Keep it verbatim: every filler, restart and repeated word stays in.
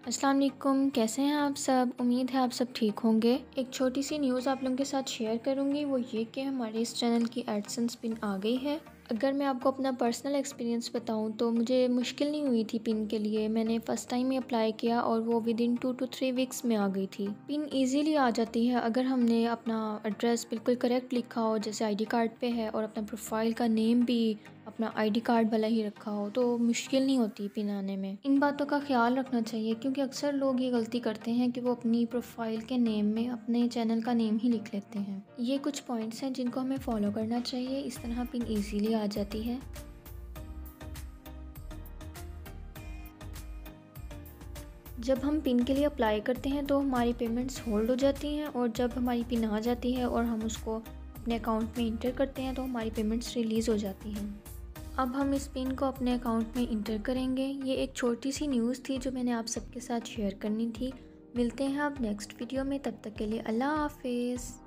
अस्सलाम वालेकुम, कैसे हैं आप सब। उम्मीद है आप सब ठीक होंगे। एक छोटी सी न्यूज़ आप लोगों के साथ शेयर करूंगी, वो ये कि हमारे इस चैनल की एडसेंस पिन आ गई है। अगर मैं आपको अपना पर्सनल एक्सपीरियंस बताऊं तो मुझे मुश्किल नहीं हुई थी पिन के लिए। मैंने फ़र्स्ट टाइम ही अप्लाई किया और वो within two to three weeks में आ गई थी। पिन इजीली आ जाती है अगर हमने अपना एड्रेस बिल्कुल करेक्ट लिखा हो, जैसे आईडी कार्ड पे है, और अपना प्रोफाइल का नेम भी अपना आईडी कार्ड वाला ही रखा हो, तो मुश्किल नहीं होती पिन आने में। इन बातों का ख्याल रखना चाहिए क्योंकि अक्सर लोग ये गलती करते हैं कि वो अपनी प्रोफाइल के नेम में अपने चैनल का नेम ही लिख लेते हैं। ये कुछ पॉइंट्स हैं जिनको हमें फॉलो करना चाहिए, इस तरह पिन ईजीली आ जाती है। जब हम पिन के लिए अप्लाई करते हैं तो हमारी पेमेंट्स होल्ड हो जाती हैं, और जब हमारी पिन आ जाती है और हम उसको अपने अकाउंट में इंटर करते हैं तो हमारी पेमेंट्स रिलीज़ हो जाती हैं। अब हम इस पिन को अपने अकाउंट में इंटर करेंगे। ये एक छोटी सी न्यूज़ थी जो मैंने आप सबके साथ शेयर करनी थी। मिलते हैं अब नेक्स्ट वीडियो में, तब तक के लिए अल्लाह हाफिज़।